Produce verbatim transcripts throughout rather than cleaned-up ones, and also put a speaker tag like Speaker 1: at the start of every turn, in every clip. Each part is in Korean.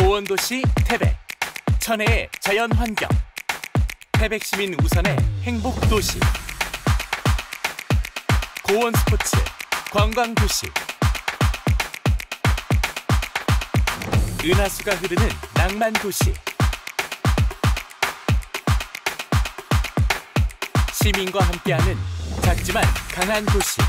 Speaker 1: 고원도시 태백, 천혜의 자연환경, 태백시민 우선의 행복도시, 고원스포츠 관광도시, 은하수가 흐르는 낭만도시, 시민과 함께하는 작지만 강한 도시,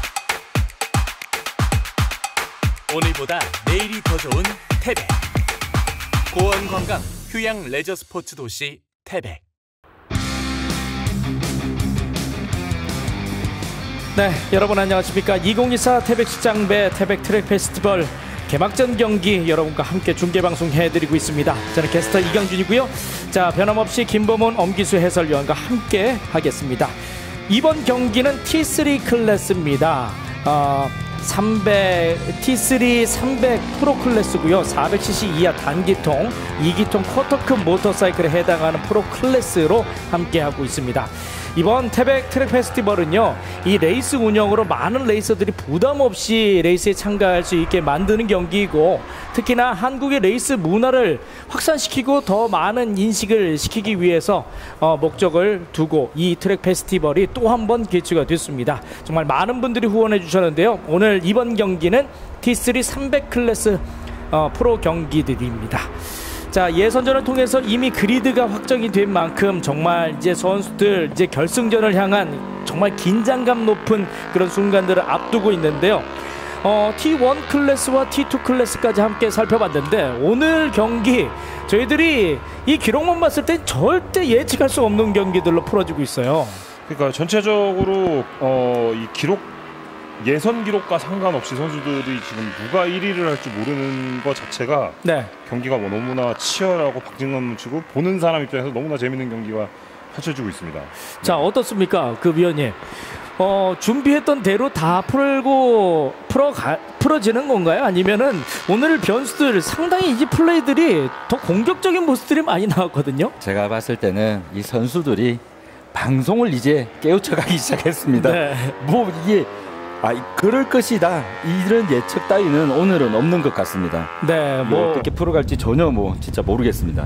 Speaker 1: 오늘보다 내일이 더 좋은 태백, 고원관광 휴양 레저 스포츠 도시 태백.
Speaker 2: 네, 여러분 안녕하십니까. 이천이십사 태백시장배 태백 트랙 페스티벌 개막전 경기 여러분과 함께 중계방송 해드리고 있습니다. 저는 게스트 이경준이고요. 자, 변함없이 김범훈, 엄기수 해설위원과 함께 하겠습니다. 이번 경기는 티 쓰리 클래스입니다. 어, 삼백, 티 쓰리 삼백 프로 클래스고요. 사백 씨씨 이하 단기통, 이기통 쿼터급 모터사이클에 해당하는 프로 클래스로 함께하고 있습니다. 이번 태백 트랙 페스티벌은요, 이 레이스 운영으로 많은 레이서들이 부담 없이 레이스에 참가할 수 있게 만드는 경기이고, 특히나 한국의 레이스 문화를 확산시키고 더 많은 인식을 시키기 위해서 어, 목적을 두고 이 트랙 페스티벌이 또 한 번 개최가 됐습니다. 정말 많은 분들이 후원해 주셨는데요. 오늘 이번 경기는 티 쓰리 삼백 클래스 어, 프로 경기들입니다. 자, 예선전을 통해서 이미 그리드가 확정이 된 만큼 정말 이제 선수들 이제 결승전을 향한 정말 긴장감 높은 그런 순간들을 앞두고 있는데요. 어, 티 원 클래스와 티 투 클래스까지 함께 살펴봤는데, 오늘 경기 저희들이 이 기록만 봤을 때 절대 예측할 수 없는 경기들로 풀어지고 있어요.
Speaker 3: 그러니까 전체적으로 어, 이 기록 예선 기록과 상관없이 선수들이 지금 누가 일 위를 할지 모르는 것 자체가 네. 경기가 뭐 너무나 치열하고 박진감 치고 보는 사람 입장에서 너무나 재밌는 경기가 펼쳐지고 있습니다.
Speaker 2: 자, 어떻습니까, 그 위원님? 어, 준비했던 대로 다 풀고 풀어가, 풀어지는 건가요? 아니면은 오늘 변수들 상당히 이제 플레이들이 더 공격적인 모습들이 많이 나왔거든요.
Speaker 4: 제가 봤을 때는 이 선수들이 방송을 이제 깨우쳐가기 시작했습니다. 네. 뭐 이게 아, 그럴 것이다, 이런 예측 따위는 오늘은 없는 것 같습니다. 네, 뭐 어떻게 풀어갈지 전혀 뭐 진짜 모르겠습니다.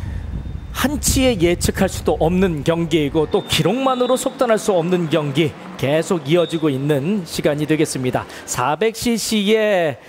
Speaker 2: 한치의 예측할 수도 없는 경기이고, 또 기록만으로 속단할 수 없는 경기 계속 이어지고 있는 시간이 되겠습니다. 사백 씨씨의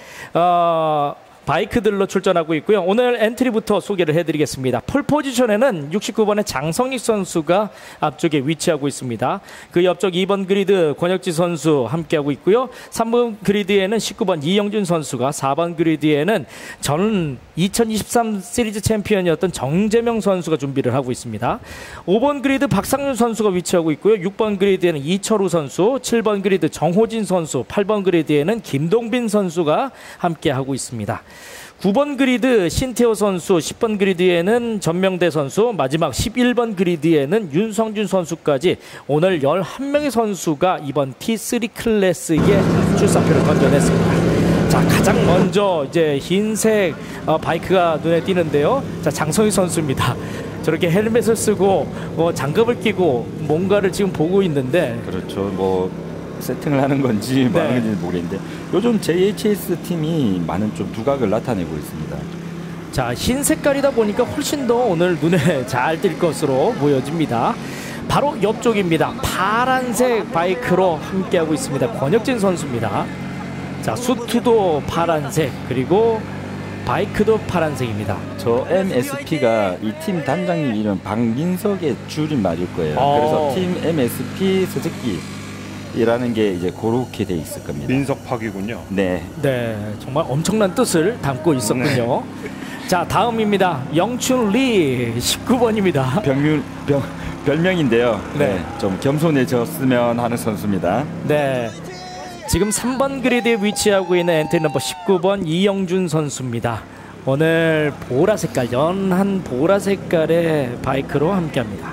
Speaker 2: 어, 바이크들로 출전하고 있고요. 오늘 엔트리부터 소개를 해드리겠습니다. 폴 포지션에는 육십구 번의 장성익 선수가 앞쪽에 위치하고 있습니다. 그 옆쪽 이 번 그리드 권혁지 선수 함께하고 있고요. 삼 번 그리드에는 십구 번 이영준 선수가, 사 번 그리드에는 전 이천이십삼 시리즈 챔피언이었던 정재명 선수가 준비를 하고 있습니다. 오 번 그리드 박상윤 선수가 위치하고 있고요. 육 번 그리드에는 이철우 선수, 칠 번 그리드 정호진 선수, 팔 번 그리드에는 김동빈 선수가 함께하고 있습니다. 구 번 그리드 신태호 선수, 십 번 그리드에는 전명대 선수, 마지막 십일 번 그리드에는 윤성준 선수까지 오늘 열한 명의 선수가 이번 티 쓰리 클래스에 출사표를 던져냈습니다. 자, 가장 먼저 이제 흰색 어, 바이크가 눈에 띄는데요. 자, 장성희 선수입니다. 저렇게 헬멧을 쓰고 어, 장갑을 끼고 뭔가를 지금 보고 있는데,
Speaker 4: 그렇죠. 뭐 세팅을 하는 건지 뭐 하는 건지 모르겠는데, 요즘 제이에이치에스 팀이 많은 좀 두각을 나타내고 있습니다.
Speaker 2: 자, 흰 색깔이다 보니까 훨씬 더 오늘 눈에 잘 띌 것으로 보여집니다. 바로 옆쪽입니다. 파란색 바이크로 함께하고 있습니다. 권혁진 선수입니다. 자, 수트도 파란색, 그리고 바이크도 파란색입니다.
Speaker 4: 저 엠에스피가 이 팀 단장님 이름 박민석의 줄임말일 거예요. 어. 그래서 팀 엠에스피 스즈키 이라는 게 이제 그렇게 돼 있을 겁니다.
Speaker 3: 민석팍이군요.
Speaker 4: 네,
Speaker 2: 네, 정말 엄청난 뜻을 담고 있었군요. 네. 자, 다음입니다. 영춘 리 십구 번입니다.
Speaker 4: 병명, 병, 별명인데요. 네. 네, 좀 겸손해졌으면 하는 선수입니다.
Speaker 2: 네, 지금 삼 번 그리드에 위치하고 있는 엔트리 넘버 십구 번 이영준 선수입니다. 오늘 보라 색깔, 연한 보라 색깔의 바이크로 함께합니다.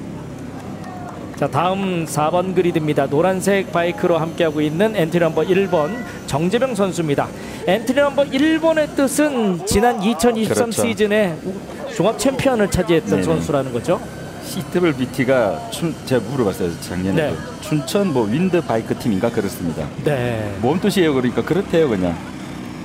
Speaker 2: 자, 다음 사 번 그리드입니다. 노란색 바이크로 함께하고 있는 엔트리 넘버 일 번 정재병 선수입니다. 엔트리 넘버 일 번의 뜻은 지난 이천이십삼 그렇죠. 시즌에 종합 챔피언을 차지했던 네네. 선수라는 거죠.
Speaker 4: 씨더블유비티가 춘, 제가 물어봤어요, 작년에. 네. 춘천 뭐 윈드 바이크 팀인가 그렇습니다.
Speaker 2: 네.
Speaker 4: 뭔 뜻이에요? 그러니까 그렇대요, 그냥.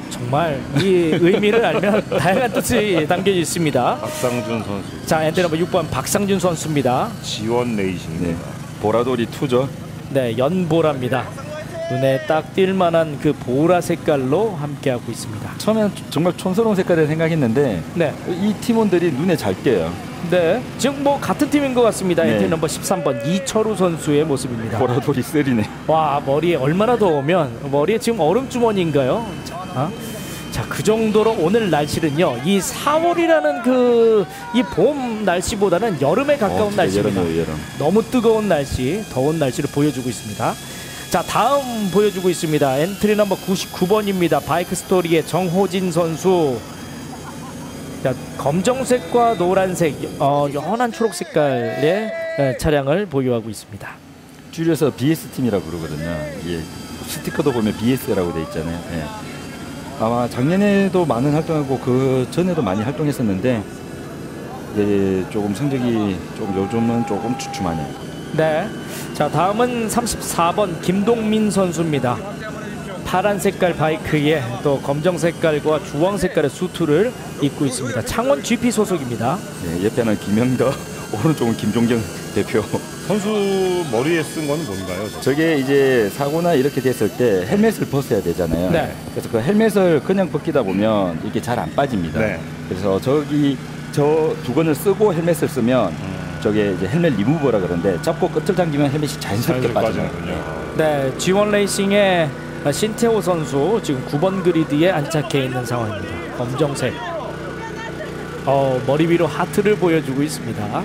Speaker 2: 정말 이 의미를 알면 다양한 뜻이 담겨 있습니다.
Speaker 3: 박상준 선수.
Speaker 2: 자, 엔트리 넘버 육 번 박상준 선수입니다.
Speaker 3: 지원 레이싱.
Speaker 4: 네. 보라돌이 투죠.
Speaker 2: 네, 연보라입니다. 눈에 딱 띌만한 그 보라 색깔로 함께하고 있습니다.
Speaker 4: 처음에는 정말 촌스러운 색깔을 생각했는데
Speaker 2: 네.
Speaker 4: 이 팀원들이 눈에 잘 띄어요.
Speaker 2: 네, 지금 뭐 같은 팀인 것 같습니다.
Speaker 4: 네.
Speaker 2: 엔트리 넘버 십삼 번 이철우 선수의 모습입니다.
Speaker 4: 보라돌이 쓰리네.
Speaker 2: 와, 머리에 얼마나 더우면 머리에 지금 얼음 주머니인가요? 자, 자, 그 정도로 오늘 날씨는요, 이 사월이라는 그 이 봄 날씨보다는 여름에 가까운
Speaker 4: 어,
Speaker 2: 날씨입니다.
Speaker 4: 여름이에요, 여름.
Speaker 2: 너무 뜨거운 날씨, 더운 날씨를 보여주고 있습니다. 자, 다음 보여주고 있습니다. 엔트리 넘버 구십구 번입니다. 바이크 스토리의 정호진 선수. 자, 검정색과 노란색, 어, 연한 초록 색깔의 에, 차량을 보유하고 있습니다.
Speaker 4: 줄여서 비에스 팀이라고 부르거든요. 예. 스티커도 보면 비에스라고 돼 있잖아요. 예. 아마 작년에도 많은 활동하고 그 전에도 많이 활동했었는데 예, 조금 성적이 조금 요즘은 조금 주춤하네요.
Speaker 2: 네. 자, 다음은 삼십사 번 김동민 선수입니다. 파란 색깔 바이크에 또 검정 색깔과 주황 색깔의 수트를 입고 있습니다. 창원 지피 소속입니다.
Speaker 4: 네, 옆에는 김영덕, 오른쪽은 김종경 대표.
Speaker 3: 선수 머리에 쓴 건 뭔가요? 저?
Speaker 4: 저게 이제 사고나 이렇게 됐을 때 헬멧을 벗어야 되잖아요.
Speaker 2: 네.
Speaker 4: 그래서 그 헬멧을 그냥 벗기다 보면 이게 잘 안 빠집니다. 네. 그래서 저기 저 두건을 쓰고 헬멧을 쓰면 음. 저게 이제 헬멧 리무버라 그러는데 잡고 끝을 당기면 헬멧이 자연스럽게 빠지는군요.
Speaker 2: 네, 지원 레이싱의 신태호 선수 지금 구 번 그리드에 안착해 있는 상황입니다. 검정색. 어, 머리 위로 하트를 보여주고 있습니다.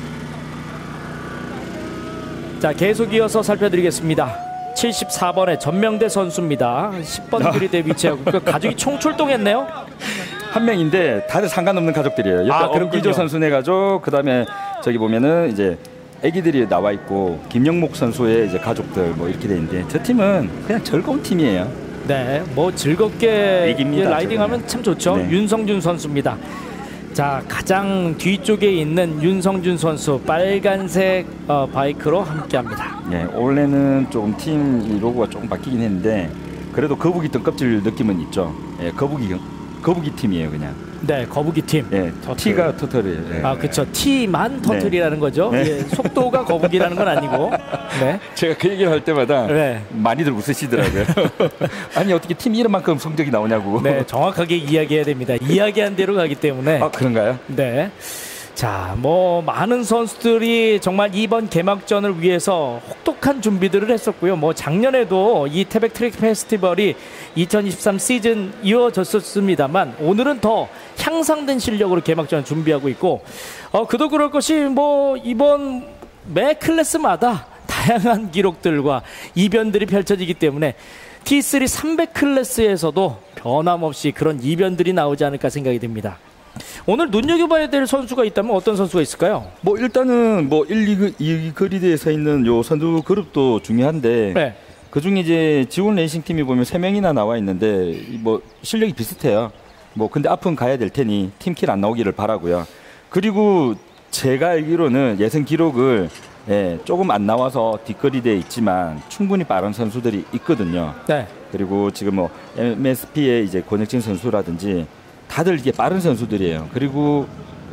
Speaker 2: 자, 계속 이어서 살펴드리겠습니다. 칠십사 번의 전명대 선수입니다. 십 번 그리드에 위치하고 그 가족이 총출동했네요.
Speaker 4: 한 명인데 다들 상관없는 가족들이에요.
Speaker 2: 아,
Speaker 4: 엄기조 선수네 가족, 그다음에 저기 보면은 이제 아기들이 나와 있고 김영목 선수의 이제 가족들 뭐 이렇게 돼 있는데 저 팀은 그냥 즐거운 팀이에요.
Speaker 2: 네, 뭐 즐겁게
Speaker 4: 이깁니다,
Speaker 2: 라이딩하면 참 좋죠.
Speaker 4: 네.
Speaker 2: 윤성준 선수입니다. 자, 가장 뒤쪽에 있는 윤성준 선수 빨간색 어, 바이크로 함께합니다.
Speaker 4: 네, 원래는 조금 팀 로고가 조금 바뀌긴 했는데 그래도 거북이 등껍질 느낌은 있죠. 예, 거북이 거북이 팀이에요, 그냥.
Speaker 2: 네, 거북이 팀.
Speaker 4: 예, T가 터틀이에요. 예.
Speaker 2: 아, 그렇죠. T만 터틀이라는 네. 거죠.
Speaker 4: 네.
Speaker 2: 예, 속도가 거북이라는 건 아니고. 네.
Speaker 4: 제가 그 얘기를 할 때마다
Speaker 2: 네.
Speaker 4: 많이들 웃으시더라고요. 아니 어떻게 팀 이름만큼 성적이 나오냐고.
Speaker 2: 네, 정확하게 이야기해야 됩니다. 이야기한 대로 가기 때문에.
Speaker 4: 아, 그런가요?
Speaker 2: 네. 자, 뭐 많은 선수들이 정말 이번 개막전을 위해서 혹독한 준비들을 했었고요. 뭐 작년에도 이 태백 트랙 페스티벌이 이천이십삼 시즌 이어졌었습니다만 오늘은 더 향상된 실력으로 개막전을 준비하고 있고, 어, 그도 그럴 것이 뭐 이번 매 클래스마다 다양한 기록들과 이변들이 펼쳐지기 때문에 티 쓰리 삼백 클래스에서도 변함없이 그런 이변들이 나오지 않을까 생각이 됩니다. 오늘 눈여겨봐야 될 선수가 있다면 어떤 선수가 있을까요?
Speaker 4: 뭐 일단은 뭐 일, 이 그리드에 서 있는 요 선수 그룹도 중요한데 네. 그중에 이제 지원 레이싱 팀이 보면 세 명이나 나와 있는데 뭐 실력이 비슷해요. 뭐 근데 앞은 가야 될 테니 팀킬 안 나오기를 바라고요. 그리고 제가 알기로는 예선 기록을 예, 조금 안 나와서 뒷거리대에 있지만 충분히 빠른 선수들이 있거든요.
Speaker 2: 네.
Speaker 4: 그리고 지금 뭐 엠에스피의 이제 권혁진 선수라든지 다들 이게 빠른 선수들이에요. 그리고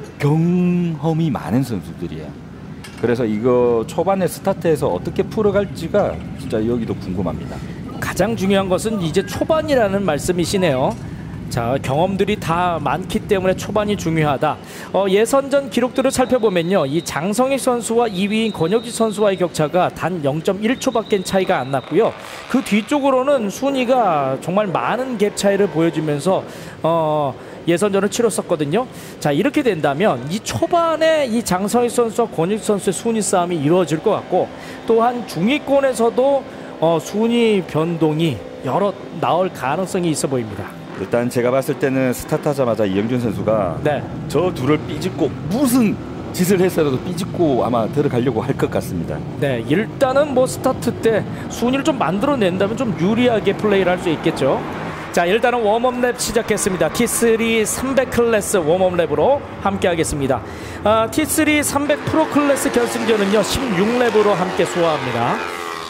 Speaker 4: 경험이 많은 선수들이에요. 그래서 이거 초반에 스타트에서 어떻게 풀어갈지가 진짜 여기도 궁금합니다.
Speaker 2: 가장 중요한 것은 이제 초반이라는 말씀이시네요. 자, 경험들이 다 많기 때문에 초반이 중요하다. 어, 예선전 기록들을 살펴보면요, 이 장성익 선수와 이 위인 권혁지 선수와의 격차가 단 영 점 일 초밖에 차이가 안 났고요. 그 뒤쪽으로는 순위가 정말 많은 갭 차이를 보여주면서 어, 예선전을 치렀었거든요. 자, 이렇게 된다면 이 초반에 이 장성익 선수와 권혁지 선수의 순위 싸움이 이루어질 것 같고, 또한 중위권에서도 어, 순위 변동이 여러 나올 가능성이 있어 보입니다.
Speaker 4: 일단 제가 봤을 때는 스타트하자마자 이영준 선수가
Speaker 2: 네.
Speaker 4: 저 둘을 삐집고 무슨 짓을 해서라도 삐집고 아마 들어가려고 할 것 같습니다.
Speaker 2: 네, 일단은 뭐 스타트 때 순위를 좀 만들어낸다면 좀 유리하게 플레이를 할 수 있겠죠. 자, 일단은 웜업 랩 시작했습니다. 티 쓰리 삼백 클래스 웜업 랩으로 함께 하겠습니다. 아, 티 쓰리 삼백 프로 클래스 결승전은요 십육 랩으로 함께 소화합니다.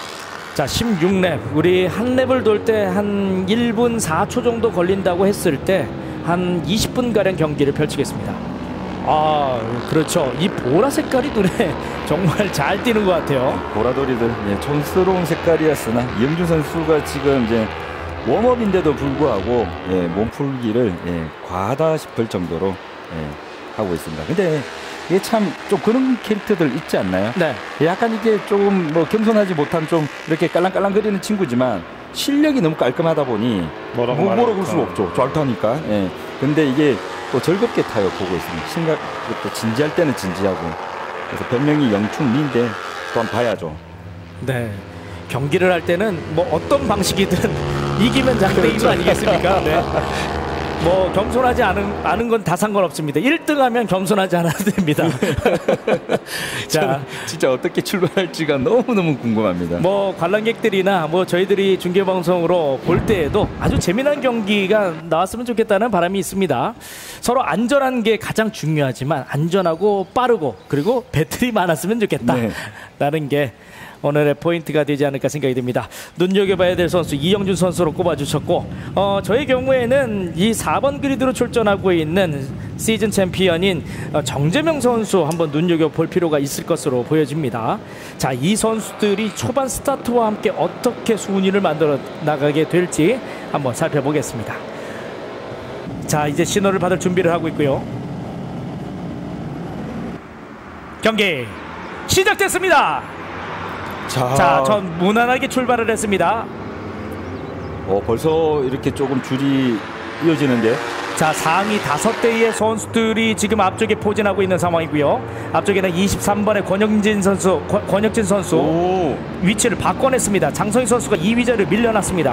Speaker 2: 자, 십육 랩. 우리 한 랩을 돌 때 한 일 분 사 초 정도 걸린다고 했을 때 한 이십 분가량 경기를 펼치겠습니다. 아, 그렇죠. 이 보라 색깔이 눈에 정말 잘 띄는 것 같아요.
Speaker 4: 보라돌이들 예, 촌스러운 색깔이었으나 이영준 선수가 지금 이제 웜업인데도 불구하고 예, 몸풀기를 예, 과하다 싶을 정도로 예, 하고 있습니다. 근데 이게 참 좀 그런 캐릭터들 있지 않나요?
Speaker 2: 네.
Speaker 4: 약간 이게 조금 뭐 겸손하지 못한 좀 이렇게 깔랑깔랑거리는 친구지만 실력이 너무 깔끔하다 보니
Speaker 3: 뭐라고
Speaker 4: 뭐, 뭐라고 할
Speaker 3: 말할까.
Speaker 4: 수가 없죠. 잘 타니까. 예. 근데 이게 또 즐겁게 타요. 보고 있습니다. 심각, 또 진지할 때는 진지하고. 그래서 별명이 영춘리인데 또한 봐야죠.
Speaker 2: 네. 경기를 할 때는 뭐 어떤 방식이든 이기면 장땡인 거 아니겠습니까? 네. 뭐 겸손하지 않은, 않은 건 다 상관없습니다. 일 등 하면 겸손하지 않아도 됩니다.
Speaker 4: 자, 진짜 어떻게 출발할지가 너무너무 궁금합니다.
Speaker 2: 뭐 관람객들이나 뭐 저희들이 중계방송으로 볼 때에도 아주 재미난 경기가 나왔으면 좋겠다는 바람이 있습니다. 서로 안전한 게 가장 중요하지만 안전하고 빠르고 그리고 배틀이 많았으면 좋겠다 네. 라는 게 오늘의 포인트가 되지 않을까 생각이 듭니다. 눈여겨봐야 될 선수 이영준 선수로 꼽아주셨고 어, 저의 경우에는 이 사 번 그리드로 출전하고 있는 시즌 챔피언인 어, 정재명 선수 한번 눈여겨볼 필요가 있을 것으로 보여집니다. 자, 이 선수들이 초반 스타트와 함께 어떻게 순위를 만들어 나가게 될지 한번 살펴보겠습니다. 자, 이제 신호를 받을 준비를 하고 있고요. 경기 시작됐습니다. 자, 자, 전 무난하게 출발을 했습니다.
Speaker 4: 어, 벌써 이렇게 조금 줄이 이어지는데.
Speaker 2: 자, 상위 다섯 대의 선수들이 지금 앞쪽에 포진하고 있는 상황이고요. 앞쪽에는 이십삼 번의 권혁진 선수, 권, 권혁진 선수 오. 위치를 바꿔냈습니다. 장성희 선수가 이 위 자리를 밀려났습니다.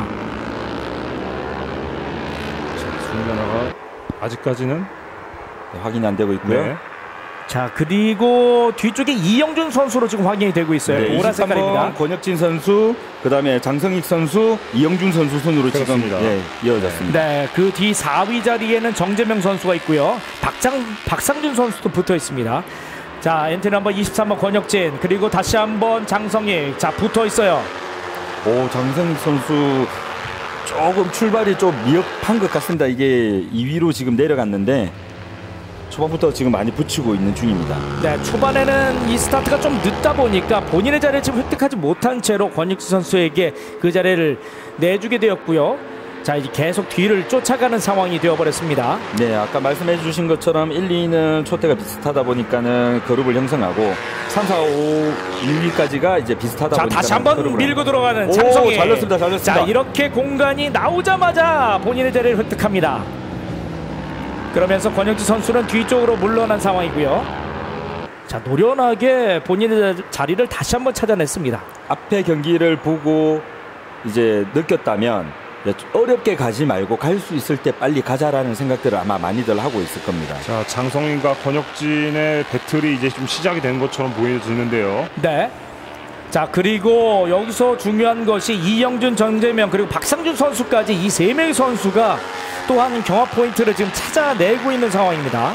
Speaker 3: 중간화가 아직까지는
Speaker 4: 네, 확인이 안 되고 있고요. 네.
Speaker 2: 자, 그리고 뒤쪽에 이영준 선수로 지금 확인이 되고 있어요.
Speaker 4: 네,
Speaker 2: 보라 색깔입니다.
Speaker 4: 권혁진 선수, 그 다음에 장성익 선수, 이영준 선수 순으로 그렇습니다. 지금 예, 이어졌습니다.
Speaker 2: 네, 그 뒤 사 위 자리에는 정재명 선수가 있고요. 박장, 박상준 선수도 붙어 있습니다. 자, 엔트리 넘버 이십삼 번 권혁진, 그리고 다시 한번 장성익. 자, 붙어 있어요.
Speaker 4: 오, 장성익 선수 조금 출발이 좀 미흡한 것 같습니다. 이게 이 위로 지금 내려갔는데 초반부터 지금 많이 붙이고 있는 중입니다.
Speaker 2: 네, 초반에는 이 스타트가 좀 늦다 보니까 본인의 자리를 지금 획득하지 못한 채로 권익수 선수에게 그 자리를 내주게 되었고요. 자, 이제 계속 뒤를 쫓아가는 상황이 되어버렸습니다.
Speaker 4: 네, 아까 말씀해 주신 것처럼 일, 이 위는 초대가 비슷하다 보니까는 그룹을 형성하고 삼, 사, 오, 일 위까지가 이제 비슷하다
Speaker 2: 자,
Speaker 4: 보니까
Speaker 2: 다시 한번 밀고 들어가는 장성희.
Speaker 4: 잘 넣습니다, 잘 넣습니다.
Speaker 2: 자, 이렇게 공간이 나오자마자 본인의 자리를 획득합니다. 그러면서 권혁지 선수는 뒤쪽으로 물러난 상황이고요. 자, 노련하게 본인의 자리를 다시 한번 찾아냈습니다.
Speaker 4: 앞에 경기를 보고 이제 느꼈다면 어렵게 가지 말고 갈 수 있을 때 빨리 가자라는 생각들을 아마 많이들 하고 있을 겁니다.
Speaker 3: 자, 장성인과 권혁진의 배틀이 이제 좀 시작이 된 것처럼 보여지는데요.
Speaker 2: 네. 자, 그리고 여기서 중요한 것이 이영준, 정재명 그리고 박상준 선수까지 이 세 명의 선수가 또한 경합 포인트를 지금 찾아내고 있는 상황입니다.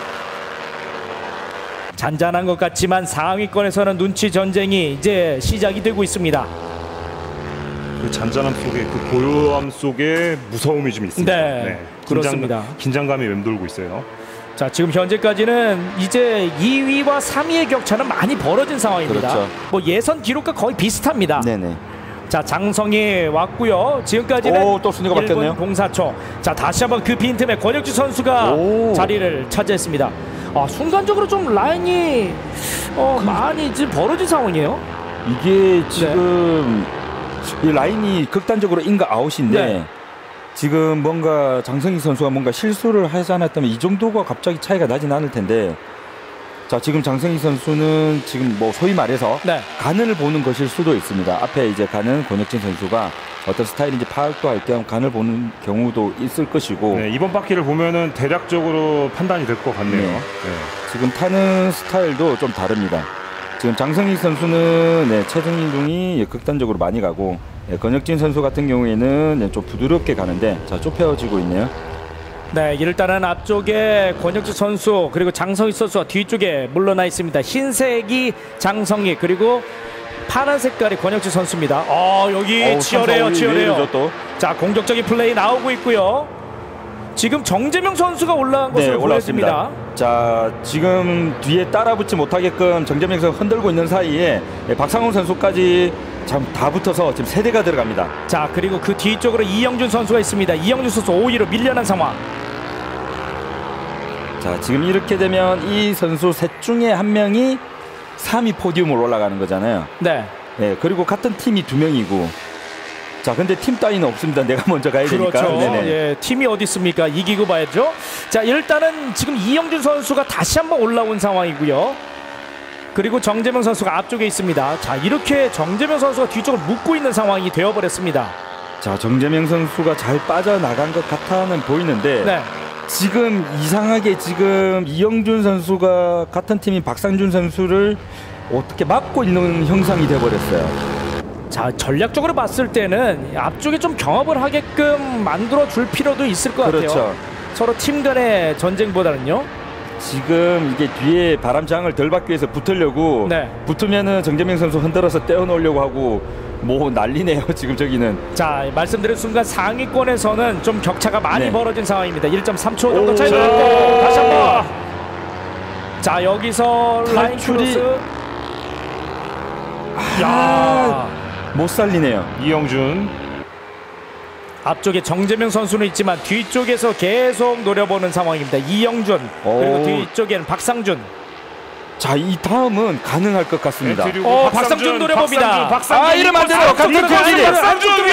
Speaker 2: 잔잔한 것 같지만 상위권에서는 눈치 전쟁이 이제 시작이 되고 있습니다.
Speaker 3: 그 잔잔함 속에, 그 고요함 속에 무서움이 좀 있습니다.
Speaker 2: 네,
Speaker 3: 네.
Speaker 2: 그렇습니다.
Speaker 3: 긴장, 긴장감이 맴돌고 있어요.
Speaker 2: 자, 지금 현재까지는 이제 이 위와 삼 위의 격차는 많이 벌어진 상황입니다.
Speaker 4: 그렇죠.
Speaker 2: 뭐 예선 기록과 거의 비슷합니다.
Speaker 4: 네네.
Speaker 2: 자, 장성희 왔고요. 지금까지는
Speaker 4: 오, 또 순위가 바뀌었네요.
Speaker 2: 일 분 공사 초. 자, 다시 한번 그 빈틈에 권혁지 선수가 오. 자리를 차지했습니다. 아, 순간적으로 좀 라인이 어, 그... 많이 지금 벌어진 상황이에요.
Speaker 4: 이게 지금 네. 이 라인이 극단적으로 인가 아웃인데 네. 지금 뭔가 장성희 선수가 뭔가 실수를 하지 않았다면 이 정도가 갑자기 차이가 나진 않을 텐데, 자, 지금 장성희 선수는 지금 뭐 소위 말해서 네. 간을 보는 것일 수도 있습니다. 앞에 이제 가는 권혁진 선수가 어떤 스타일인지 파악도 할 겸 간을 보는 경우도 있을 것이고,
Speaker 3: 네, 이번 바퀴를 보면은 대략적으로 판단이 될 것 같네요. 네. 네.
Speaker 4: 지금 타는 스타일도 좀 다릅니다. 지금 장성희 선수는 네, 체중 이동이 극단적으로 많이 가고, 네, 권혁진 선수 같은 경우에는 네, 좀 부드럽게 가는데, 자, 좁혀지고 있네요.
Speaker 2: 네, 일단은 앞쪽에 권혁지 선수 그리고 장성희 선수와 뒤쪽에 물러나 있습니다. 흰색이 장성희, 그리고 파란 색깔이 권혁지 선수입니다. 어, 여기 어우, 치열해요, 치열해요. 자, 공격적인 플레이 나오고 있고요. 지금 정재명 선수가 올라간 것으로 네, 보였습니다.
Speaker 4: 자, 지금 뒤에 따라붙지 못하게끔 정재명 선수 흔들고 있는 사이에 박상훈 선수까지 참 다 붙어서 지금 세 대가 들어갑니다.
Speaker 2: 자, 그리고 그 뒤쪽으로 이영준 선수가 있습니다. 이영준 선수 오 위로 밀려난 상황.
Speaker 4: 자, 지금 이렇게 되면 이 선수 셋 중에 한 명이 삼 위 포디움으로 올라가는 거잖아요.
Speaker 2: 네.
Speaker 4: 네, 그리고 같은 팀이 두 명이고. 자, 근데 팀 따위는 없습니다. 내가 먼저 가야
Speaker 2: 그렇죠.
Speaker 4: 되니까. 네네.
Speaker 2: 예, 팀이 어디 있습니까? 이기고 봐야죠. 자, 일단은 지금 이영준 선수가 다시 한번 올라온 상황이고요. 그리고 정재명 선수가 앞쪽에 있습니다. 자, 이렇게 정재명 선수가 뒤쪽을 묶고 있는 상황이 되어버렸습니다.
Speaker 4: 자, 정재명 선수가 잘 빠져나간 것 같아는 보이는데
Speaker 2: 네.
Speaker 4: 지금 이상하게 지금 이영준 선수가 같은 팀인 박상준 선수를 어떻게 막고 있는 형상이 돼버렸어요.
Speaker 2: 자, 전략적으로 봤을 때는 앞쪽에 좀 경합을 하게끔 만들어 줄 필요도 있을 것
Speaker 4: 그렇죠.
Speaker 2: 같아요. 서로 팀 간의 전쟁보다는요.
Speaker 4: 지금 이게 뒤에 바람장을 덜 받기 위해서 붙으려고
Speaker 2: 네.
Speaker 4: 붙으면은 정재명 선수 흔들어서 떼어놓으려고 하고 뭐 난리네요. 지금 저기는.
Speaker 2: 자, 말씀드린 순간 상위권에서는 좀 격차가 많이 네. 벌어진 상황입니다. 일 점 삼 초 정도
Speaker 4: 오,
Speaker 2: 차이 났고 다시 한번. 자, 여기서 라인 크로스.
Speaker 4: 야, 못 살리네요.
Speaker 3: 이영준.
Speaker 2: 앞쪽에 정재명 선수는 있지만 뒤쪽에서 계속 노려보는 상황입니다. 이영준 오. 그리고 뒤쪽에는 박상준.
Speaker 4: 자, 이 다음은 가능할 것 같습니다.
Speaker 2: 네, 어, 박상준, 박상준 노려봅니다.
Speaker 3: 박상준, 박상준,
Speaker 4: 아, 이러면 안 돼요.
Speaker 3: 박상준, 박상준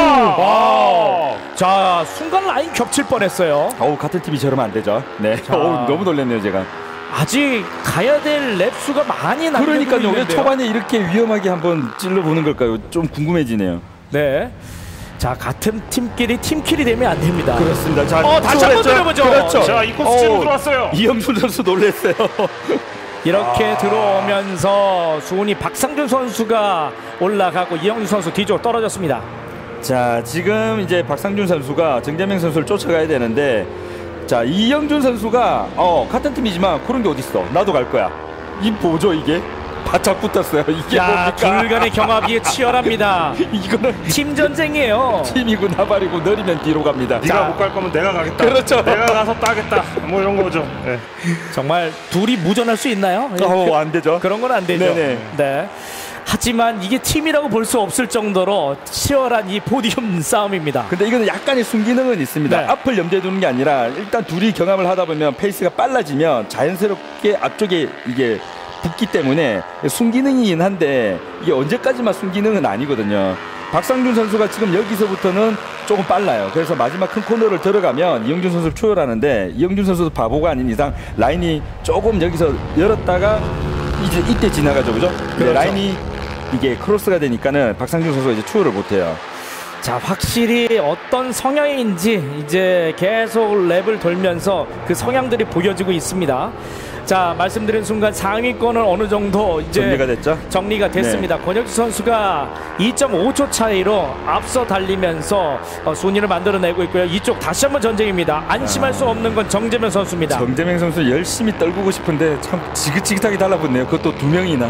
Speaker 3: 위험했어.
Speaker 2: 자, 순간 라인 겹칠 뻔했어요.
Speaker 4: 어우, 같은 팀이 저러면 안 되죠. 네. 어우, 너무 놀랐네요, 제가.
Speaker 2: 아직 가야 될 랩 수가 많이 남겨.
Speaker 4: 그러니까요. 왜 초반에 이렇게 위험하게 한번 찔러보는 걸까요? 좀 궁금해지네요.
Speaker 2: 네. 자, 같은 팀끼리 팀킬이 되면 안 됩니다.
Speaker 4: 그렇습니다. 자,
Speaker 2: 어, 다시 한번 노려보죠.
Speaker 4: 그렇죠.
Speaker 3: 자, 이 코스 치고 들어왔어요.
Speaker 4: 이영준 선수 놀랐어요.
Speaker 2: 이렇게
Speaker 4: 아.
Speaker 2: 들어오면서 수훈이 박상준 선수가 올라가고 이영준 선수 뒤쪽으로 떨어졌습니다.
Speaker 4: 자, 지금 이제 박상준 선수가 정재명 선수를 쫓아가야 되는데, 자, 이영준 선수가 어 같은 팀이지만 그런 게 어딨어. 나도 갈 거야. 이 보죠, 이게 바짝 붙었어요. 이게
Speaker 2: 야,
Speaker 4: 뭡니까?
Speaker 2: 둘 간의 경합이 치열합니다.
Speaker 4: 이거는
Speaker 2: 팀 전쟁이에요.
Speaker 4: 팀이고 나발이고 느리면 뒤로 갑니다.
Speaker 3: 네가 못 갈 거면 내가 가겠다.
Speaker 4: 그렇죠.
Speaker 3: 내가 가서 따겠다. 뭐 이런 거죠. 네.
Speaker 2: 정말 둘이 무전할 수 있나요?
Speaker 4: 어, 안 되죠.
Speaker 2: 그런 건 안 되죠.
Speaker 4: 네네.
Speaker 2: 네. 하지만 이게 팀이라고 볼 수 없을 정도로 치열한 이 포디움 싸움입니다.
Speaker 4: 근데 이거는 약간의 순기능은 있습니다.
Speaker 2: 네.
Speaker 4: 앞을 염두에 두는 게 아니라 일단 둘이 경합을 하다 보면 페이스가 빨라지면 자연스럽게 앞쪽에 이게 붙기 때문에 순기능이긴 한데 이게 언제까지만 순기능은 아니거든요. 박상준 선수가 지금 여기서부터는 조금 빨라요. 그래서 마지막 큰 코너를 들어가면 이영준 선수를 초월하는데 이영준 선수도 바보가 아닌 이상 라인이 조금 여기서 열었다가 이제 이때 지나가죠, 그죠?
Speaker 2: 그렇죠.
Speaker 4: 라인이 이게 크로스가 되니까는 박상준 선수가 이제 추월을 못해요.
Speaker 2: 자, 확실히 어떤 성향인지 이제 계속 랩을 돌면서 그 성향들이 보여지고 있습니다. 자, 말씀드린 순간 상위권은 어느 정도 이제
Speaker 4: 정리가 됐죠?
Speaker 2: 정리가 됐습니다. 네. 권혁지 선수가 이 점 오 초 차이로 앞서 달리면서 어, 순위를 만들어내고 있고요. 이쪽 다시 한번 전쟁입니다. 안심할 아... 수 없는 건 정재명 선수입니다.
Speaker 4: 정재명 선수 열심히 떨구고 싶은데 참 지긋지긋하게 달라붙네요. 그것도 두 명이나.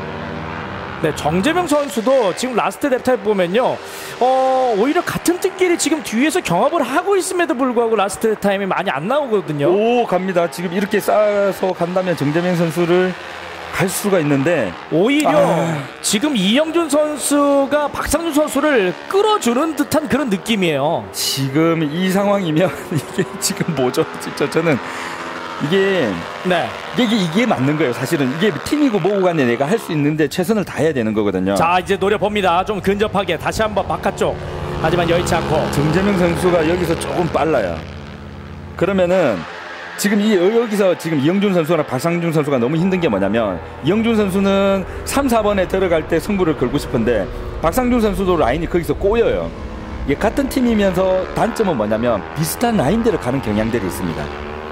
Speaker 2: 네, 정재명 선수도 지금 라스트 랩타입 보면요, 어, 오히려 같은 팀끼리 지금 뒤에서 경합을 하고 있음에도 불구하고 라스트 타임이 많이 안 나오거든요.
Speaker 4: 오, 갑니다. 지금 이렇게 쌓아서 간다면 정재명 선수를 갈 수가 있는데
Speaker 2: 오히려
Speaker 4: 아...
Speaker 2: 지금 이영준 선수가 박상준 선수를 끌어주는 듯한 그런 느낌이에요.
Speaker 4: 지금 이 상황이면 이게 지금 뭐죠? 진짜 저는 이게
Speaker 2: 네
Speaker 4: 이게 이게 맞는 거예요. 사실은 이게 팀이고 뭐고 간에 내가 할 수 있는데 최선을 다해야 되는 거거든요.
Speaker 2: 자, 이제 노려봅니다. 좀 근접하게 다시 한번 바깥쪽. 하지만 여의치 않고
Speaker 4: 정재명 선수가 여기서 조금 빨라요. 그러면은 지금 이 여기서 지금 이영준 선수나 박상준 선수가 너무 힘든 게 뭐냐면 이영준 선수는 삼, 사 번에 들어갈 때 승부를 걸고 싶은데 박상준 선수도 라인이 거기서 꼬여요. 이게 같은 팀이면서 단점은 뭐냐면 비슷한 라인대로 가는 경향들이 있습니다.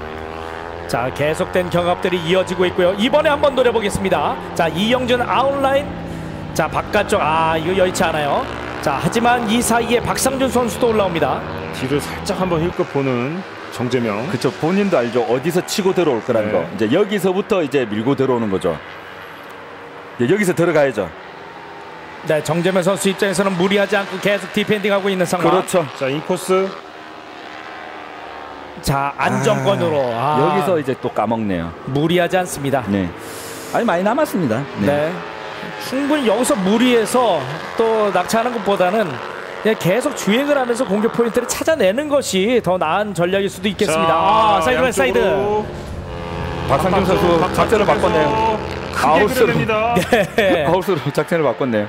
Speaker 2: 자, 계속된 경합들이 이어지고 있고요. 이번에 한번 노려보겠습니다. 자, 이영준 아웃라인. 자, 바깥쪽. 아, 이거 여의치 않아요. 자, 하지만 이 사이에 박상준 선수도 올라옵니다.
Speaker 3: 뒤를 살짝 한번 힐끗 보는 정재명.
Speaker 4: 그렇죠. 본인도 알죠. 어디서 치고 들어올 거라는 네. 거. 이제 여기서부터 이제 밀고 들어오는 거죠. 여기서 들어가야죠.
Speaker 2: 네, 정재명 선수 입장에서는 무리하지 않고 계속 디펜딩하고 있는 상황.
Speaker 3: 그렇죠. 자, 인코스.
Speaker 2: 자, 안정권으로.
Speaker 4: 아, 아. 여기서 이제 또 까먹네요.
Speaker 2: 무리하지 않습니다.
Speaker 4: 네. 아니 많이 남았습니다.
Speaker 2: 네. 네. 충분히 여기서 무리해서 또 낙차하는 것보다는 그냥 계속 주행을 하면서 공격 포인트를 찾아내는 것이 더 나은 전략일 수도 있겠습니다.
Speaker 3: 자,
Speaker 2: 아, 사이드 바이 사이드.
Speaker 4: 박상준 선수 작전을 바꿨네요.
Speaker 3: 아웃으로.
Speaker 2: 네.
Speaker 4: 아웃으로 작전을 바꿨네요.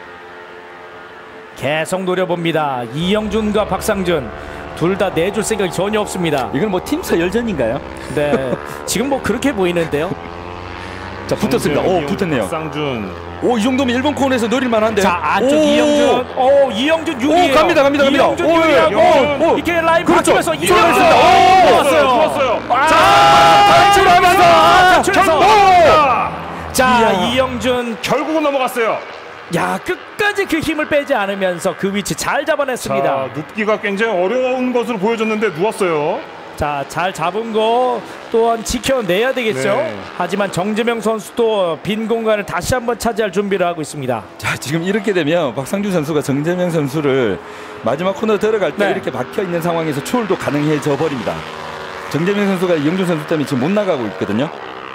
Speaker 2: 계속 노려봅니다. 이영준과 박상준 둘 다 내줄 생각이 전혀 없습니다.
Speaker 4: 이건 뭐 팀 서열전인가요?
Speaker 2: 네. 지금 뭐 그렇게 보이는데요.
Speaker 4: 자, 붙었습니다. 오, 붙었네요.
Speaker 3: 박상준.
Speaker 4: 오, 이 정도면 일본 코너에서 노릴 만한데.
Speaker 2: 자, 안쪽 오. 이영준. 오, 이영준 유리해요.
Speaker 4: 오, 갑니다, 갑니다, 갑니다.
Speaker 2: 이영준
Speaker 4: 오,
Speaker 2: 유리하고
Speaker 4: 오, 오.
Speaker 2: 이렇게 라인
Speaker 4: 그렇죠.
Speaker 2: 바뀌면서 이영준.
Speaker 3: 좋았어요.
Speaker 2: 좋았어요.
Speaker 3: 좋았어요.
Speaker 2: 자, 탈출하면서 탈출해서. 자,
Speaker 3: 이야.
Speaker 2: 이영준
Speaker 3: 결국은 넘어갔어요.
Speaker 2: 야, 끝까지 그 힘을 빼지 않으면서 그 위치 잘 잡아냈습니다.
Speaker 3: 자, 눕기가 굉장히 어려운 것으로 보여줬는데 누웠어요.
Speaker 2: 자, 잘 잡은 거 또한 지켜내야 되겠죠.
Speaker 3: 네.
Speaker 2: 하지만 정재명 선수도 빈 공간을 다시 한번 차지할 준비를 하고 있습니다.
Speaker 4: 자, 지금 이렇게 되면 박상준 선수가 정재명 선수를 마지막 코너 들어갈 때 네. 이렇게 박혀 있는 상황에서 추월도 가능해져 버립니다. 정재명 선수가 이영준 선수 때문에 지금 못 나가고 있거든요.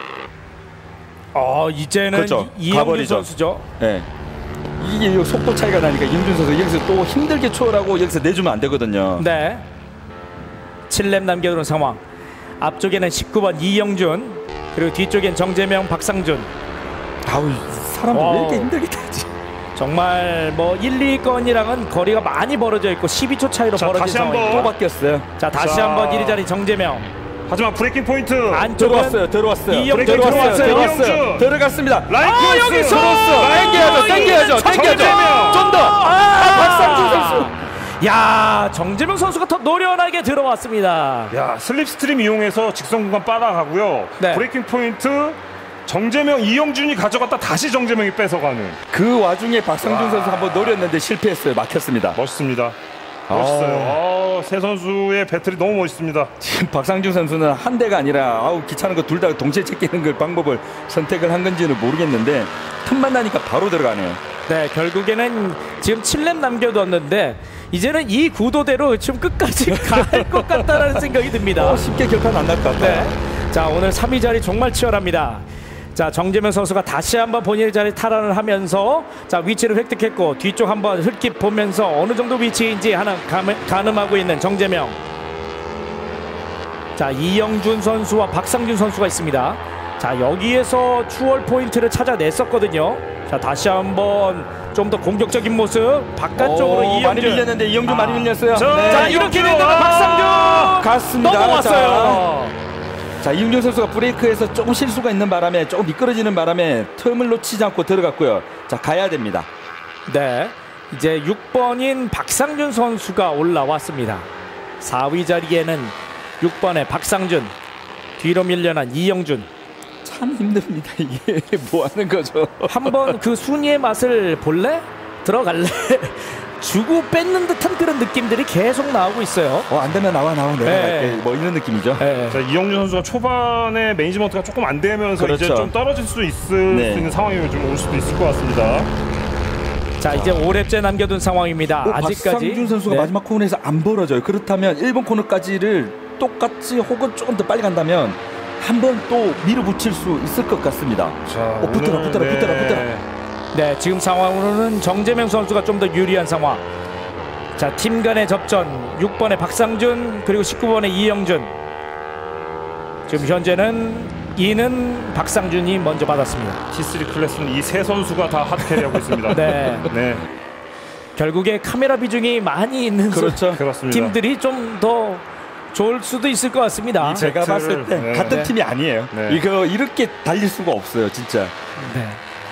Speaker 2: 어, 이제는
Speaker 4: 그렇죠.
Speaker 2: 이영준 선수죠.
Speaker 4: 네. 이게 속도 차이가 나니까 이영준 선수 여기서 또 힘들게 추월하고 여기서 내주면 안 되거든요.
Speaker 2: 네. 칠 렙 남겨두는 상황. 앞쪽에는 십구 번 이영준, 그리고 뒤쪽엔 정재명, 박상준.
Speaker 4: 아우, 사람들 왜 이렇게 힘들게 타지?
Speaker 2: 정말 뭐 일, 이 위권이랑은 거리가 많이 벌어져 있고 십이 초 차이로
Speaker 3: 자,
Speaker 2: 벌어진
Speaker 3: 다시
Speaker 2: 상황입니다.
Speaker 3: 한번.
Speaker 4: 또 바뀌었어요.
Speaker 2: 자, 다시
Speaker 3: 자.
Speaker 2: 한번 일 위 자리 정재명.
Speaker 3: 하지만 브레이킹 포인트.
Speaker 2: 안쪽은
Speaker 4: 들어왔어요, 들어왔어요.
Speaker 2: 이영준
Speaker 4: 들어왔어요,
Speaker 2: 들어왔어요.
Speaker 4: 들어왔어요.
Speaker 3: 이영준.
Speaker 4: 들어갔습니다.
Speaker 3: 라인
Speaker 2: 아,
Speaker 3: 크로스.
Speaker 2: 여기서
Speaker 4: 당겨야죠, 당겨야죠, 당겨야죠. 좀 더. 아, 박상준 선수.
Speaker 2: 야, 정재명 선수가 더 노련하게 들어왔습니다.
Speaker 3: 야, 슬립 스트림 이용해서 직선 구간 빨아가고요.
Speaker 2: 네.
Speaker 3: 브레이킹 포인트 정재명, 이영준이 가져갔다 다시 정재명이 뺏어가는.
Speaker 4: 그 와중에 박상준
Speaker 3: 와.
Speaker 4: 선수 한번 노렸는데 실패했어요. 막혔습니다.
Speaker 3: 멋있습니다. 멋있어요. 아, 세 선수의 배틀이 너무 멋있습니다.
Speaker 4: 지금 박상준 선수는 한 대가 아니라 아우 귀찮은 거 둘 다 동시에 제끼는 걸 방법을 선택을 한 건지는 모르겠는데 틈만 나니까 바로 들어가네요.
Speaker 2: 네, 결국에는 지금 칠 렙 남겨뒀는데 이제는 이 구도대로 지금 끝까지 갈 것 같다라는 생각이 듭니다.
Speaker 4: 어, 쉽게 결판 안 날 것 같아요.
Speaker 2: 네. 자, 오늘 삼 위 자리 정말 치열합니다. 자, 정재명 선수가 다시 한번 본인의 자리 탈환을 하면서 자, 위치를 획득했고 뒤쪽 한번 흙집 보면서 어느 정도 위치인지 하나 가늠하고 있는 정재명. 자, 이영준 선수와 박상준 선수가 있습니다. 자, 여기에서 추월 포인트를 찾아냈었거든요. 자, 다시 한번 좀 더 공격적인 모습 바깥쪽으로
Speaker 4: 오,
Speaker 2: 이영준.
Speaker 4: 많이 밀렸는데 이영준 아. 많이 밀렸어요.
Speaker 3: 자,
Speaker 4: 네.
Speaker 2: 자, 이렇게 된다면 박상준
Speaker 4: 갔습니다.
Speaker 2: 넘어왔어요.
Speaker 4: 자, 이영준 선수가 브레이크에서 조금 실수가 있는 바람에 조금 미끄러지는 바람에 틈을 놓치지 않고 들어갔고요. 자, 가야 됩니다.
Speaker 2: 네, 이제 육 번인 박상준 선수가 올라왔습니다. 사 위 자리에는 육 번의 박상준, 뒤로 밀려난 이영준.
Speaker 4: 참 힘듭니다. 이게 뭐 하는 거죠?
Speaker 2: 한번 그 순위의 맛을 볼래? 들어갈래? 주고 뺏는 듯한 그런 느낌들이 계속 나오고 있어요.
Speaker 4: 어, 안 되면 나와 나와 내가
Speaker 2: 네.
Speaker 4: 갈게. 뭐 이런 느낌이죠.
Speaker 2: 네.
Speaker 3: 자, 이영준 선수가 초반에 매니지먼트가 조금 안 되면서
Speaker 4: 그렇죠.
Speaker 3: 이제 좀 떨어질 수 있을
Speaker 4: 네.
Speaker 3: 수 있는 상황이 좀 올 수도 있을 것 같습니다.
Speaker 2: 자, 이제 오 렙째 남겨둔 상황입니다.
Speaker 4: 오,
Speaker 2: 아직까지
Speaker 4: 박상준 선수가
Speaker 2: 네.
Speaker 4: 마지막 코너에서 안 벌어져요. 그렇다면 일 번 코너까지를 똑같이 혹은 조금 더 빨리 간다면 한 번 또 밀어붙일 수 있을 것 같습니다.
Speaker 3: 자,
Speaker 4: 어, 붙어라,
Speaker 3: 오늘,
Speaker 4: 붙어라,
Speaker 3: 네.
Speaker 4: 붙어라, 붙어라.
Speaker 2: 네, 지금 상황으로는 정재명 선수가 좀 더 유리한 상황. 자, 팀 간의 접전 육 번의 박상준 그리고 십구 번의 이영준. 지금 현재는 이는 박상준이 먼저 받았습니다.
Speaker 3: 티 쓰리 클래스는 이 세 선수가 다 핫캐리하고 있습니다.
Speaker 2: 네.
Speaker 3: 네.
Speaker 2: 결국에 카메라 비중이 많이 있는
Speaker 4: 그렇죠.
Speaker 3: 그렇습니다.
Speaker 2: 팀들이 좀 더 좋을 수도 있을 것 같습니다.
Speaker 4: 제가
Speaker 3: 배틀을-
Speaker 4: 봤을 때
Speaker 3: 네.
Speaker 4: 같은
Speaker 2: 네.
Speaker 4: 팀이 아니에요.
Speaker 3: 네.
Speaker 4: 이거 이렇게 달릴 수가 없어요, 진짜.
Speaker 2: 네.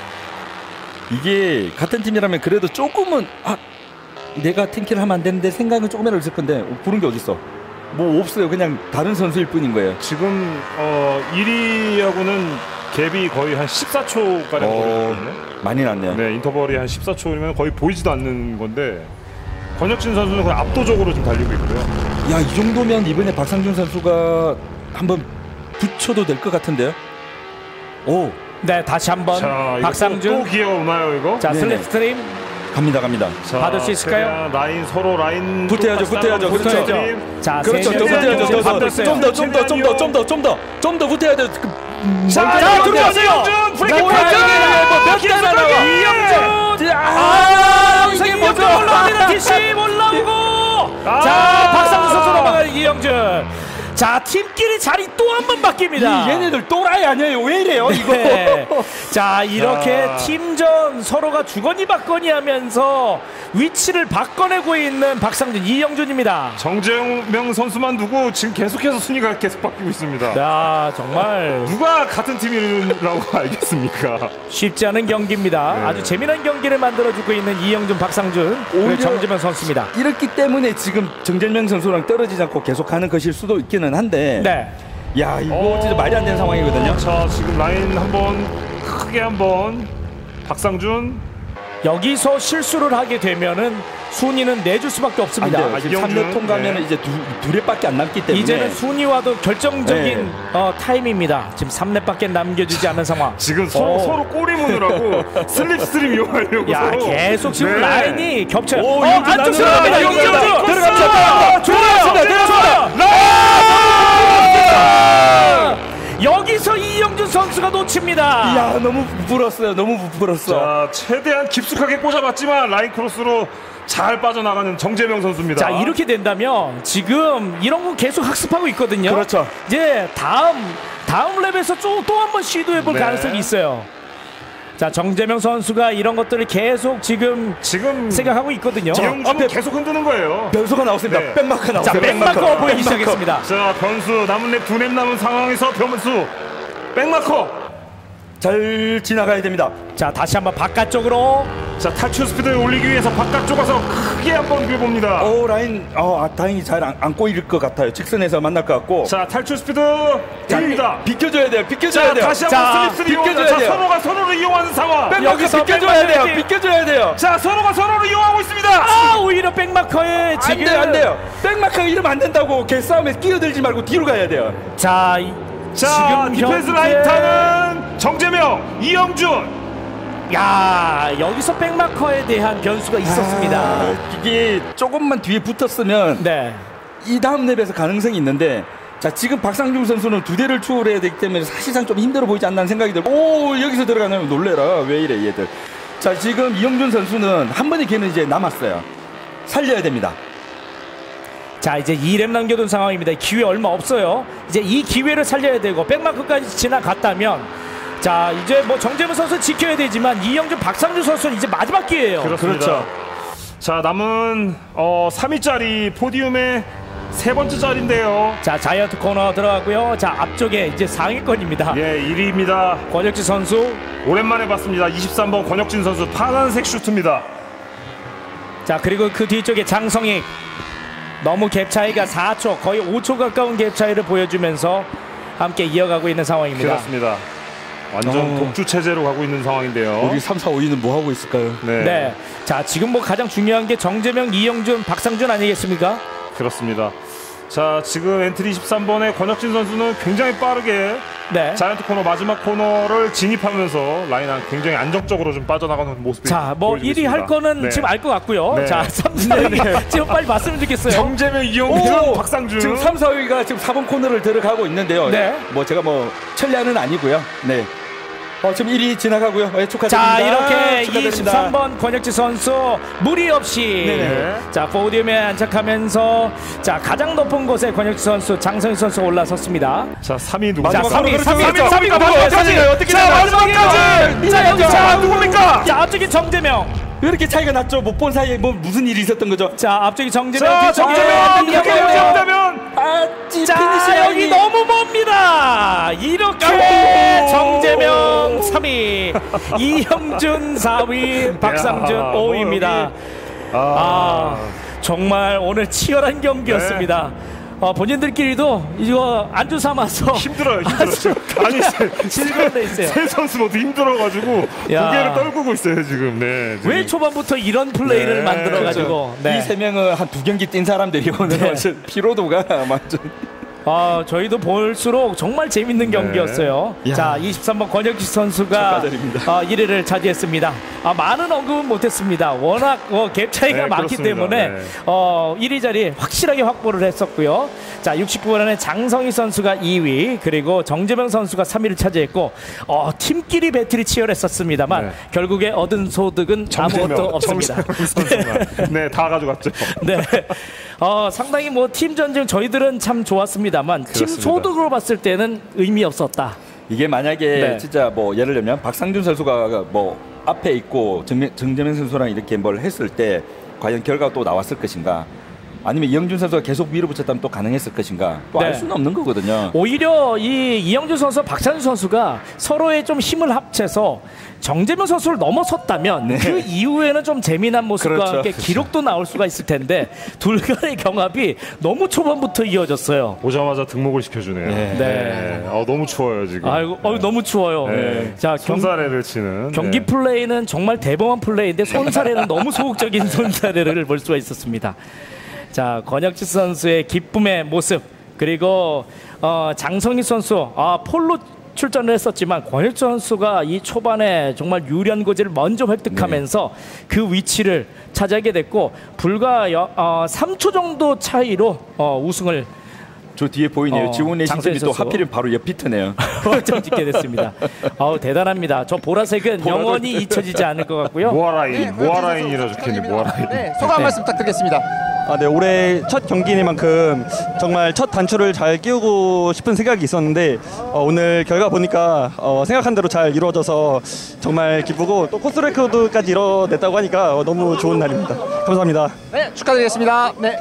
Speaker 4: 이게 같은 팀이라면 그래도 조금은 아 내가 탱키를 하면 안 되는데 생각은 조금이라도 있을 건데 어, 부른 게 어딨어? 뭐 없어요. 그냥 다른 선수일 뿐인 거예요.
Speaker 3: 지금 어, 일 위하고는 갭이 거의 한 십사 초가량
Speaker 4: 어,
Speaker 3: 거리거든요.
Speaker 4: 많이 났네요.
Speaker 3: 네, 인터벌이 한 십사 초면 거의 보이지도 않는 건데 권혁진 선수는 그냥 압도적으로 좀 달리고 있고요.
Speaker 4: 야, 이 정도면 이번에 박상준 선수가 한번 붙여도 될 것 같은데요. 오,
Speaker 2: 네, 다시 한번 박상준.
Speaker 3: 또, 또 기어 오나요 이거?
Speaker 2: 자, 슬립스트림
Speaker 4: 갑니다, 갑니다.
Speaker 3: 자,
Speaker 2: 받을 수 있을까요?
Speaker 3: 라인 서로 라인
Speaker 4: 붙어야죠, 붙어야죠,
Speaker 2: 붙어야죠. 자,
Speaker 4: 그렇죠, 더 붙어야죠, 좀 더, 좀 더, 좀 더, 좀 더, 좀 더, 좀 더, 좀 더 붙어야 돼.
Speaker 2: 자, 자 들어오세요. 브레이크 포인트. 몇 대나 나와? 이영준. 아, 이게 먼저 올라옵니다. 티씨 올라오고. 자, 박상준 선수 넘어가는 이영준. 자, 팀끼리 자리 또 한 번 바뀝니다.
Speaker 4: 이 얘네들 또라이 아니에요? 왜 이래요 이거?
Speaker 2: 네. 자, 이렇게 자. 팀전 서로가 주거니 받거니 하면서 위치를 바꿔내고 있는 박상준, 이영준입니다.
Speaker 3: 정재명 선수만 두고 지금 계속해서 순위가 계속 바뀌고 있습니다.
Speaker 2: 야, 정말
Speaker 3: 누가 같은 팀이라고 알겠습니까?
Speaker 2: 쉽지 않은 경기입니다. 네. 아주 재미난 경기를 만들어주고 있는 이영준, 박상준, 오히려 정재명 선수입니다.
Speaker 4: 이렇기 때문에 지금 정재명 선수랑 떨어지지 않고 계속하는 것일 수도 있기는 한데
Speaker 2: 네.
Speaker 4: 야, 이거 진짜 말이 안 되는 상황이거든요.
Speaker 3: 자, 지금 라인 한번 크게 한번 박상준
Speaker 2: 여기서 실수를 하게 되면은 순위는 내줄 수밖에 없습니다.
Speaker 4: 아, 지금 삼 렙 통과하면 네. 이제 두, 두 렙밖에 안 남기 때문에
Speaker 2: 이제는 순위와도 결정적인 네. 어, 타임입니다. 지금 삼 렙밖에 남겨주지 않은 상황.
Speaker 3: 지금 서로, 서로 꼬리 무느라고 슬립스트림 이용하려고
Speaker 2: 야,
Speaker 3: 서로.
Speaker 2: 계속 지금
Speaker 3: 네.
Speaker 2: 라인이 겹쳐요.
Speaker 4: 오,
Speaker 2: 어, 안쪽 들어갑니다. 이영준
Speaker 4: 들어갑니다.
Speaker 2: 좋아요. 들어갑니다. 여기서 이영준 선수가 놓칩니다.
Speaker 4: 이야, 너무 부풀었어요. 너무 부풀었어.
Speaker 3: 자, 최대한 깊숙하게 꽂아봤지만 라인 크로스로 잘 빠져나가는 정재명 선수입니다.
Speaker 2: 자, 이렇게 된다면 지금 이런 거 계속 학습하고 있거든요.
Speaker 4: 그렇죠.
Speaker 2: 이제 다음 다음 랩에서 또 한 번 시도해볼 네. 가능성이 있어요. 자, 정재명 선수가 이런 것들을 계속 지금 지금 생각하고 있거든요.
Speaker 3: 이영준은 계속 흔드는 거예요.
Speaker 4: 변수가 나왔습니다. 네. 백마크 나왔어요.
Speaker 2: 자, 백마커 보이기 시작했습니다.
Speaker 3: 자, 변수 남은 랩 두 랩 남은 상황에서 변수 백마커
Speaker 4: 잘 지나가야 됩니다.
Speaker 2: 자, 다시 한번 바깥쪽으로.
Speaker 3: 자, 탈출 스피드를 올리기 위해서 바깥쪽 가서 크게 한번 뷰봅니다.
Speaker 4: 오, 라인 어, 아, 다행히 잘 안, 안 꼬일 것 같아요. 직선에서 만날 것 같고.
Speaker 3: 자, 탈출 스피드 올립니다.
Speaker 4: 비켜줘야 돼요. 비켜줘야
Speaker 3: 자,
Speaker 4: 돼요.
Speaker 3: 다시 한번 슬립스를 이용합니다. 자, 서로가 서로를 이용하는 상황.
Speaker 4: 여기서 비켜줘야 돼요. 비켜줘야 돼요.
Speaker 3: 자, 서로가 서로를 이용하고 있습니다.
Speaker 2: 아, 오히려 백마커에 지금
Speaker 4: 안 돼요, 안 돼요. 백마커 이러면 안 된다고. 개싸움에 끼어들지 말고 뒤로 가야 돼요.
Speaker 2: 자, 이,
Speaker 3: 자,
Speaker 2: 지금
Speaker 3: 디펜스 현재... 라인 타는 정재명, 이영준.
Speaker 2: 야, 여기서 백마커에 대한 변수가 있었습니다.
Speaker 4: 아, 이게 조금만 뒤에 붙었으면
Speaker 2: 네.
Speaker 4: 이 다음 랩에서 가능성이 있는데, 자, 지금 박상중 선수는 두 대를 추월해야 되기 때문에 사실상 좀 힘들어 보이지 않나는 생각이 들고, 오, 여기서 들어가면 놀래라. 왜 이래 얘들. 자, 지금 이영준 선수는 한 번의 기회는 이제 남았어요. 살려야 됩니다.
Speaker 2: 자, 이제 이 랩 남겨둔 상황입니다. 기회 얼마 없어요. 이제 이 기회를 살려야 되고 백마크까지 지나갔다면, 자, 이제 뭐 정재문 선수 지켜야 되지만 이영준, 박상준 선수는 이제 마지막 기회예요.
Speaker 3: 그렇습니다. 그렇죠. 자, 남은 어, 삼 위짜리 포디움의 세 번째 자리인데요.
Speaker 2: 자, 자이언트 코너 들어가고요. 자, 앞쪽에 이제 상위권입니다.
Speaker 3: 예, 일 위입니다.
Speaker 2: 권혁진 선수.
Speaker 3: 오랜만에 봤습니다. 이십삼 번 권혁진 선수 파란색 슈트입니다.
Speaker 2: 자, 그리고 그 뒤쪽에 장성익. 너무 갭 차이가 사 초, 거의 오 초 가까운 갭 차이를 보여주면서 함께 이어가고 있는 상황입니다.
Speaker 3: 그렇습니다. 완전 어... 독주 체제로 가고 있는 상황인데요.
Speaker 4: 우리 삼, 사, 오 위는 뭐 하고 있을까요?
Speaker 2: 네. 네. 자, 지금 뭐 가장 중요한 게 정재명, 이영준, 박상준 아니겠습니까?
Speaker 3: 그렇습니다. 자, 지금 엔트리 이십삼 번의 권혁진 선수는 굉장히 빠르게 네. 자이언트 코너 마지막 코너를 진입하면서 라인한 굉장히 안정적으로 좀 빠져나가는 모습이
Speaker 2: 자, 뭐 일 위 할 거는 네. 지금 알 것 같고요. 네. 자, 삼, 사 위 네. 지금 빨리 봤으면 좋겠어요.
Speaker 3: 정재명, 이영준, 박상준.
Speaker 4: 지금 삼, 사 위가 지금 사 번 코너를 들어가고 있는데요. 네. 뭐 제가 뭐 천리안은 아니고요. 네. 어, 지금 일 위 지나가고요. 네, 축하드립니다.
Speaker 2: 자, 이렇게 이십삼 번 권혁지 선수 무리 없이 네네. 자, 포디움에 안착하면서 자, 가장 높은 곳에 권혁지 선수, 장성희 선수 올라섰습니다.
Speaker 3: 자, 삼 위 누구?
Speaker 2: 자, 삼 위, 삼 위,
Speaker 3: 삼 위가 마지막까지 어떻게
Speaker 2: 자, 마지막까지.
Speaker 3: 자, 여기 자, 누굽니까?
Speaker 2: 자, 앞쪽에 정재명.
Speaker 4: 왜 이렇게 차이가 났죠? 못 본 사이에 뭐 무슨 일이 있었던 거죠?
Speaker 2: 자, 앞쪽이 정재명,
Speaker 3: 자, 정재명, 이렇게 정재명.
Speaker 4: 아,
Speaker 2: 자, 여기 너무 멉니다. 이렇게 정재명 삼 위, 이영준 사 위, 박상준 야, 오 위입니다. 아, 아, 정말 오늘 치열한 경기였습니다. 네. 어, 본인들끼리도 이거 안주 삼아서
Speaker 3: 힘들어요, 힘들어요. 아니,
Speaker 2: 즐거운데 있어요.
Speaker 3: 세 선수 모두 힘들어가지고 고개를 떨구고 있어요 지금. 네. 지금.
Speaker 2: 왜 초반부터 이런 플레이를 네, 만들어가지고
Speaker 4: 그렇죠. 네. 이 세 명은 한 두 경기 뛴 사람들이 오늘 네. 피로도가 완전.
Speaker 2: 아, 저희도 볼수록 정말 재밌는 경기였어요. 네. 자, 이십삼 번 권혁지 선수가 어, 일 위를 차지했습니다. 아, 많은 언급은 못했습니다. 워낙 어, 갭 차이가 네, 많기 그렇습니다. 때문에 네. 어, 일 위 자리 확실하게 확보를 했었고요. 자, 육십구 번에 장성희 선수가 이 위, 그리고 정재명 선수가 삼 위를 차지했고 어, 팀끼리 배틀이 치열했었습니다만 네. 결국에 얻은 소득은 정재명, 아무것도 없습니다.
Speaker 3: 네, 다 가져갔죠.
Speaker 2: 네, 어, 상당히 뭐 팀 전쟁 저희들은 참 좋았습니다만 그렇습니다. 팀 소득으로 봤을 때는 의미 없었다.
Speaker 4: 이게 만약에 네. 진짜 뭐 예를 들면 박상준 선수가 뭐 앞에 있고 정, 정재명 선수랑 이렇게 뭘 했을 때 과연 결과가 또 나왔을 것인가? 아니면 이영준 선수가 계속 밀어붙였다면 또 가능했을 것인가? 또 알 네. 수는 없는 거거든요.
Speaker 2: 오히려 이 이영준 선수, 박찬준 선수가 서로의 좀 힘을 합쳐서 정재명 선수를 넘어섰다면 네. 그 이후에는 좀 재미난 모습과 그렇죠. 함께 기록도 나올 수가 있을 텐데 둘 간의 경합이 너무 초반부터 이어졌어요.
Speaker 3: 오자마자 등목을 시켜주네요. 네. 네. 어, 너무 추워요 지금.
Speaker 2: 아이고, 어, 너무 추워요. 네. 자,
Speaker 3: 손사래를 치는
Speaker 2: 경기 네. 플레이는 정말 대범한 플레이인데 손사래는 너무 소극적인 손사래를 볼 수가 있었습니다. 자, 권혁지 선수의 기쁨의 모습, 그리고 어, 장성희 선수 아, 폴로 출전을 했었지만 권혁지 선수가 이 초반에 정말 유리한 고지를 먼저 획득하면서 네. 그 위치를 차지하게 됐고 불과 여, 어, 삼 초 정도 차이로 어, 우승을
Speaker 4: 저 뒤에 보이네요. 어, 지원의 시즌이 또 하필은 바로 옆 피트네요.
Speaker 2: 좀 짓게 됐습니다. 아우 대단합니다. 저 보라색은 영원히 잊혀지지 않을 것 같고요.
Speaker 3: 모아라인, 네, 모아라인이라 적혀있네. 모아라인.
Speaker 5: 네, 소감 한 말씀 부탁드리겠습니다. 아, 네, 올해 첫 경기니만큼 정말 첫 단추를 잘 끼우고 싶은 생각이 있었는데 어, 오늘 결과 보니까 어, 생각한 대로 잘 이루어져서 정말 기쁘고 또 코스 레코드까지 이뤄냈다고 하니까 어, 너무 좋은 날입니다. 감사합니다. 네, 축하드리겠습니다. 네.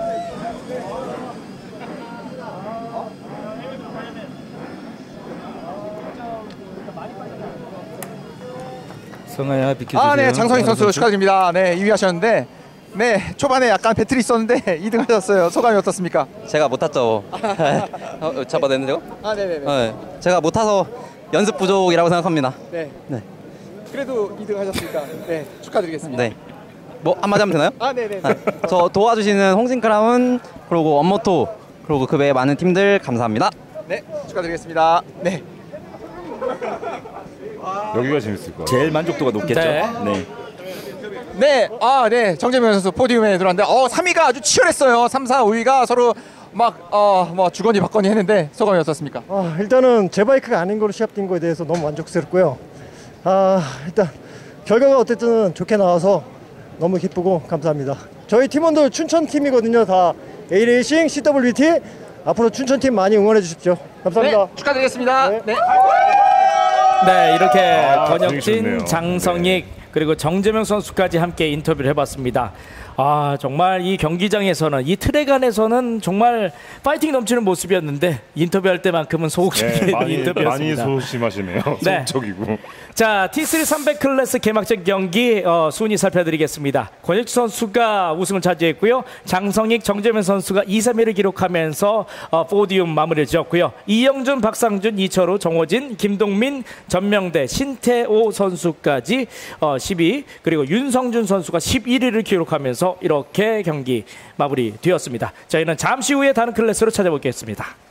Speaker 4: 성아야 비켜주세요.
Speaker 5: 아, 네, 장성희 선수 축하드립니다. 네, 이 위 하셨는데 네, 초반에 약간 배틀이 있었는데 이 등 하셨어요. 소감이 어떻습니까?
Speaker 6: 제가 못 탔죠. 어, 잡아냈는데요?
Speaker 5: 아, 네네네.
Speaker 6: 네, 제가 못 타서 연습 부족이라고 생각합니다.
Speaker 5: 네. 네. 그래도 이 등 하셨으니까 네, 축하드리겠습니다.
Speaker 6: 네. 뭐 한마디 하면 되나요?
Speaker 5: 아, 네네.
Speaker 6: 네. 저 도와주시는 홍진크라운 그리고 원모토 그리고 그 외 많은 팀들 감사합니다.
Speaker 5: 네, 축하드리겠습니다. 네.
Speaker 3: 여기가 재밌을 거예요.
Speaker 4: 제일 만족도가 높겠죠.
Speaker 2: 네.
Speaker 4: 네.
Speaker 5: 네, 아, 네, 정재명 선수 포디움에 들어왔는데, 어, 삼 위가 아주 치열했어요. 삼, 사, 오 위가 서로 막, 어, 뭐 주거니 받거니 했는데 소감이 어떻습니까?
Speaker 7: 아, 일단은 제 바이크가 아닌 걸로 시합 뛴 거에 대해서 너무 만족스럽고요. 아, 일단 결과가 어쨌든 좋게 나와서 너무 기쁘고 감사합니다. 저희 팀원들 춘천 팀이거든요. 다 A레이싱, 씨더블유티 앞으로 춘천 팀 많이 응원해 주십시오. 감사합니다.
Speaker 5: 네, 축하드리겠습니다. 네. 네.
Speaker 2: 네, 이렇게
Speaker 3: 아,
Speaker 2: 권혁진, 장성익 네. 그리고 정재명 선수까지 함께 인터뷰를 해봤습니다. 아, 정말 이 경기장에서는 이 트랙 안에서는 정말 파이팅 넘치는 모습이었는데 인터뷰할 때만큼은 소극적인
Speaker 3: 네, 많이,
Speaker 2: 인터뷰였습니다.
Speaker 3: 많이 소심하시네요.
Speaker 2: 네.
Speaker 3: 소극적이고.
Speaker 2: 자, 티 쓰리 삼백 클래스 개막전 경기 어, 순위 살펴드리겠습니다. 권혁지 선수가 우승을 차지했고요. 장성익, 정재명 선수가 이, 삼 위를 기록하면서 어, 포디움 마무리를 지었고요. 이영준, 박상준, 이철우, 정호진, 김동민, 전명대, 신태오 선수까지 어, 십 위, 그리고 윤성준 선수가 십일 위를 기록하면서 이렇게 경기 마무리 되었습니다. 저희는 잠시 후에 다른 클래스로 찾아보겠습니다.